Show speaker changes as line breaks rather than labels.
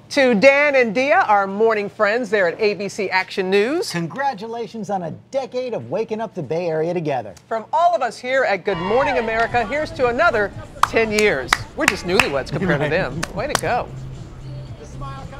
To Dan and Deiah, our morning friends there at ABC Action News.
Congratulations on a decade of waking up the Bay Area together.
From all of us here at Good Morning America, here's to another 10 years. We're just newlyweds compared to them. Way to go.
The smile